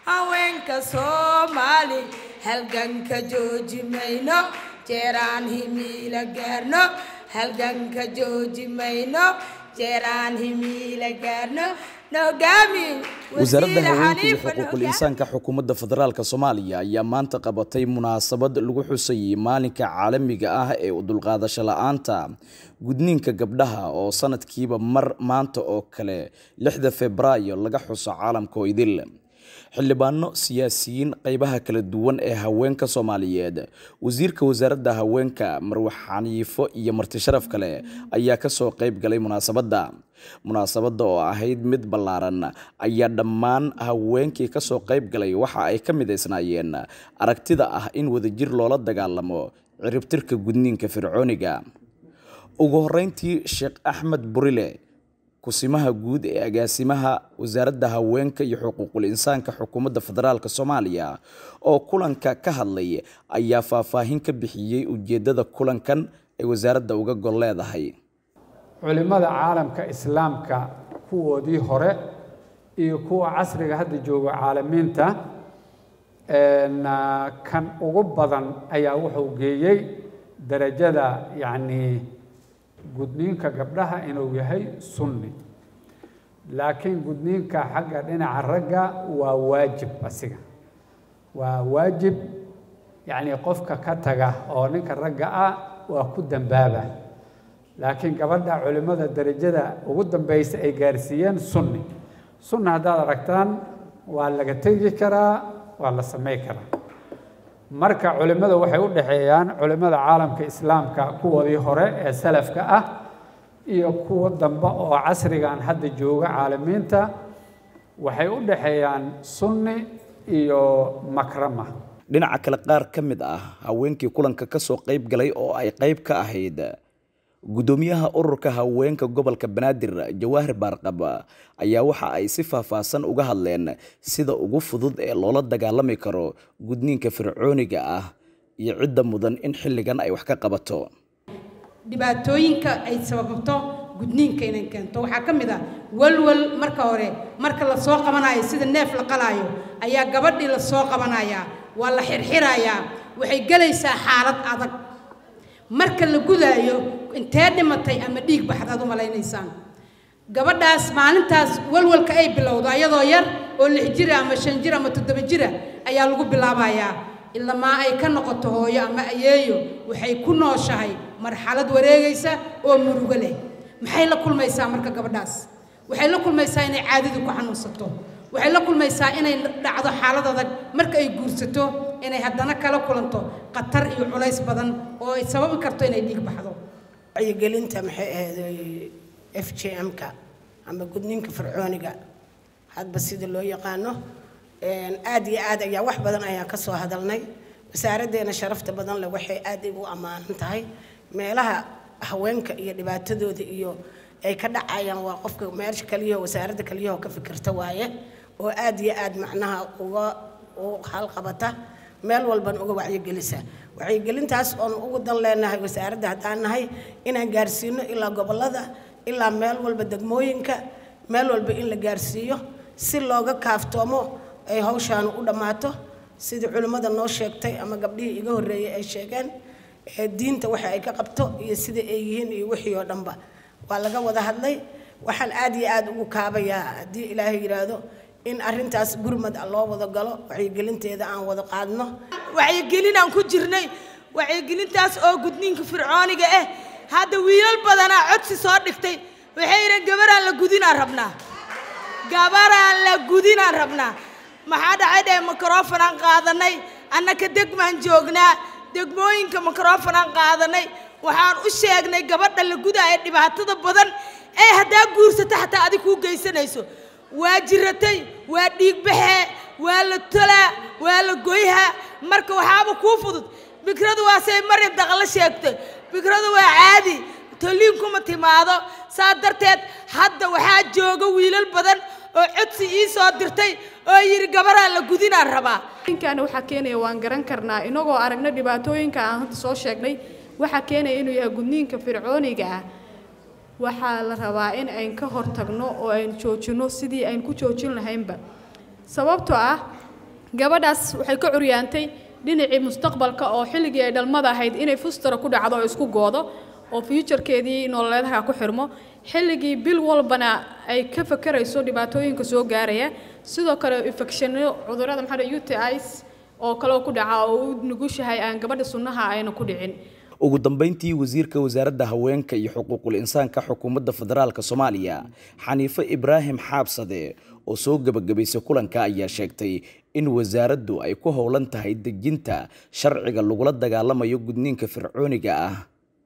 haweenka Soomaali halganka jooji mayno jeeraan himila gaarno halganka jooji mayno jeeraan himila gaarno wasaaradda haweenka iyo xuquuqul insaanka xukuumadda federaalka Soomaaliya ayaa maanta qabatay munaasabad lagu xusayay maalinka caalamiga ah ee u dulqaadasho la'aanta gudniinka gabdhaha oo sanadkiiba mar maanta oo kale 6 Febraayo laga xuso caalamka oo idil xildhibaano siyaasiyiin qaybaha kala duwan ee haweenka Soomaaliyeed wasiirka wasaaradda haweenka Marwe Xaniifo iyo marti sharaf kale ayaa ka soo qayb galay munaasabadda oo ahayd mid ballaaran ayaa dhammaan haweenkii ka soo qayb galay waxa ay ka mideysnaayeen aragtida ah in wadajir loola dagaalamo ciribtirka gudniinka fircooniga ugu horeyntii Sheekh Axmed Burile kusimaha guud ee agaasimaha wasaaradda haweenka iyo xuquuqul insaanka xukuumadda federaalka Soomaaliya oo kulanka ka hadlay ayaa faahfaahin ka bixiyay ujeedada kulankan ay wasaaradda uga gol leedahay culimada caalamka islaamka kuwoodii hore iyo kuwa casriga hadda jooga caalamiinta kan ugu badan ayaa wuxuu geeyay darajada gudniinka gabdhaha inuu yahay sunni laakiin gudniinka xagga dhinaca ragga waa waajib asiga waa waajib qofka ka taga oo ninka ragga ah waa ku dambaaba laakiin gabadha culimada darajada ugu dambaysa ay gaarsiiyeen sunni haddaad aragtaan waa laga tegi karaa waa la sameyn karaa marka culimada waxay u dhaxeeyaan culimada caalamka islaamka kuwoodii hore ee salafka ah iyo kuwa dambe oo casrigan hadda jooga caalamiinta waxay u dhaxeeyaan sunni iyo makrama dhinaca kale qaar ka mid ah haweenkii kulanka ka soo qayb galay oo ay qayb ka ahayd gudoomiyaha ururka haweenka gobolka Banaadir Jawaahir Baarqab ayaa waxa ay si faahfaahsan uga hadleen sida ugu fudud ee loola dagaalami karo gudniinka fircooniga ah iyo cidda mudan in xilligan ay wax ka qabato dhibaatooyinka ay sababto gudniinka inay keento waxa kamid ah walwal marka hore marka la soo qabanayo sida neef la qalaayo ayaa gabadhii la soo qabanaya waa la xirxirayaa waxay galaysaa xaalad adag marka la gudaayo intee dhimatay ama dhiig baxdaad u maleynaysaan gabadhaas maalintaas walwalka ay bilowdo ayadoo yar oo 6 jir ama 5 jir ama 7 jir ayaa lagu bilaabayaa ilaa ma ay ka noqoto hooyo ama ayeeyo waxay ku nooshahay marxalad wareegaysa oo murugo leh maxay la kulmaysaa marka gabadhaas waxay la kulmaysaa inay caadidu ku xanuunsato waxay la kulmaysaa inay dhacdo xaalad adag marka ay guursato inay haddana kala kulanto qatar iyo culays badan oo ay sababi karto inay dhiig baxdo ay gelinta maxay ahayd FGM-ka ama gudniinka fircooniga hadba sida loo yaqaano aad iyo aad ayaa wax badan ayaa ka soo hadalnay wasaaraddeena sharafta badan leh waxay aad ugu amaanan tahay meelaha haweenka iyo dhibaatadooda iyo ay ka dhacayaan waa qofka meesha kaliya wasaaradda kaliya oo ka fikirta waaye oo aad iyo aad macnaha uga hal qabata meel walban uga wacyigelisa wacyigelintaas oo ugu dan leenahay wasaaradda hadaan nahay inaan gaarsiino ilaa gobolada ilaa meel walba degmooyinka meel walba in la gaarsiiyo si looga kaaftoomo ay hawshaan u dhamaato sida culimada noo sheegtay ama gabdhihii iga horeeyay ay sheegeen diinta waxa ay ka qabto iyo sida ay yihiin iyo wixii oo dhanba waa laga wada hadlay waxaan aad iyo aad ugu kaabayaa haddii ilaahay yiraahdo in arintaas gurmad loo wada galo wacyigelinteeda aan wada qaadno wacyigelin aan ku jirnay wacyigelintaas oo gudniinka fircooniga ah hadda wiilal badan codsi soo dhigtay waxay yiraan gabaraan la gudinaan rabnaa maxaa dhacay microphone aan qaadanay annaka degmaan joognaa degmooyinka microphone aan qaadanay waxaan u sheegnay gabadha la gudaayo dhibaatada badan ee hadaa guursata xataa adiga ku geysanayso waa jiratay waa dhiig baxee waa la tolaa waa la goyha marka waxaaba ku fudud fikradu waa say marin daqla sheegtay fikradu waa caadi toliin kuma timaado saa darteed hadda waxaa jooga wiilal badan oo codsi ii soo dirtay oo yiri gabaraan la gudinaan rabaa inkaan waxa keenay waan garan karnaa inagoo aragna dhibaatooyinka aan hadda soo sheegnay waxa keenay inuu yahay gudniinka fircooniga ah waxa la rabaa in ay ka hortagno oo ay joojino sidii ay ku joojin lahaynba sababtoo ah gabadhaas waxay ka curyaantay dhinacii mustaqbalka oo xilligii ay dhalmada ahayd inay fustara ku dhacdo oo isku goodo oo future-keedii nololeedha ku xirmo xilligii bil walbana ay ka fakarayso dhibaatooyinka soo gaaraya sidoo kale infectionno cudurrada UTIs oo kale ku dhaca oo u nugushahay aan gabadha sunnaha ayna ku dhicin. ugu dambeyntii wasiirka wasaaradda haweenka iyo xuquuqul insaanka xukuumadda federaalka Soomaaliya Xaniife Ibraahim Xaabsade oo soo gabagabaysay kulanka ayaa sheegtay in wasaaraddu ay ku howlan tahay dejinta sharciga lagula dagaalamayo gudniinka fircooniga ah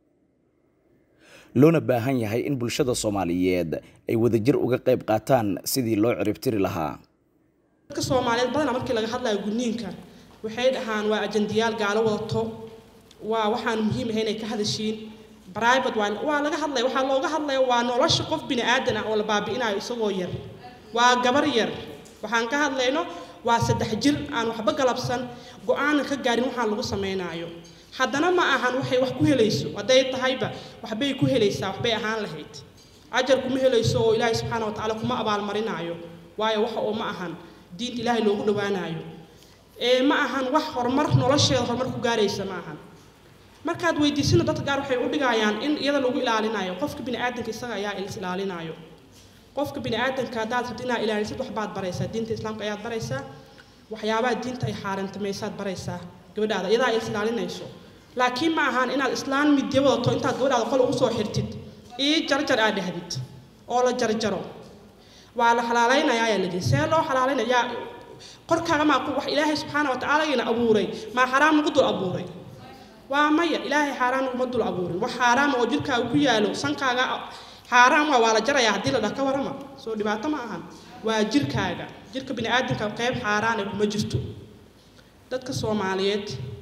loona baahan yahay in bulshada Soomaaliyeed ay wadajir uga qayb qaataan sidii loo ciribtiri lahaa. dadka Soomaaliyeed badan markii laga hadlayo gudniinka waxay dhahaan waa ajandiyaal gaalo wadato waa waxaan muhiim ahayn inay ka hadashiin private waa laga hadlay waxa looga hadlay waa nolosha qof bini aadan ah oo la baabi'inayo isagoo yar waa gabar yar waxaan ka hadlayno waa 3 jir aan waxba galabsan go'aan ka gaarin waxa lagu sameeynayo haddana ma ahan waxay wax ku helayso haday tahayba waxbay ku helaysaa waxbay ahaan lahayd ajar kuma helayso oo Ilaahay subhanahu wa ta'ala kuma abaal marinayo waayo waxa oo ma ahan diinta Ilaahay loogu dhawaanayo ma ahan wax horumar nolosheeda horumar ku gaaraysa ma ahan markaad weydiisana dadka gaar waxay u dhigayaan in iyada lagu ilaalinayo qofka bini aadanka isaga ayaa ilaalinayo qofka bini aadanka dadka inaa ilaalisid wax baad baraysaa diinta islaamka ayaad baraysaa waxyaabaha diinta ay xaarantamaysaad baraysaa gabadhaada iyada ay ilaalinayso laakiin ma ahan inaad islaan midyo wadato intaad gabadhaada qol ugu soo xirtid jarjar aad dhahdid oo la jarjaro waa la xalaalaynayaa ayaa la see loo xalaalaynayaa qorkaaga ma wax Ilaahay subhanahu wa ta'ala ina abuuray ma xaraam ugu dul abuuray waa maya Ilaahay xaraam ugu dul abuuray wax xaraam oo jirkaaga ku yaalo sankaaga xaraam waa la jarayaa hadii la dhaka warama soo dhibaato ma ahan waa jirkaaga jirka bini aadanka qayb xaraan kuma jirto dadka Soomaaliyeed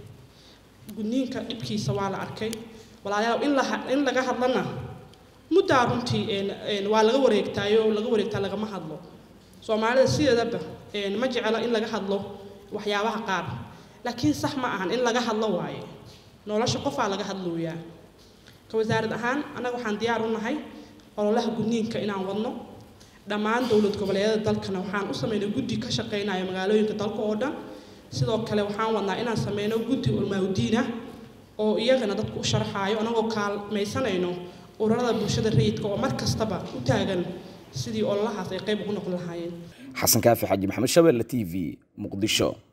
gudniinka dhibkiisa waa la arkay walaalayaal in laga hadlana muddo runtii waa laga wareegtaa laga ma hadlo Soomaalida sideedaba ma jecla in laga hadlo waxyaabaha qaar laakiin sax ma ahan in laga hadlo waaye nolosha qof laga hadlooyaa ka wasaarad ahaan anaga waxaan diyaar u nahay ololaha gudniinka inaan wadno dhammaan dawlad goboleedyada dalkana waxaan u sameeynaa guddi ka shaqeynaya magaalooyinka dalka oo dhan sidoo kale waxaan wadnaa inaan sameeyno guddi ulmaawdiina oo iyagana dadku u sharxaayo anagoo kaalmaysanayno ururada bulshada rayidka oo mar kastaba u taagan sidii ololahaas ay qayb ugu noqon lahaayeen. Xasan Kaafi Xaji Maxamed Shabeelle TV Muqdisho.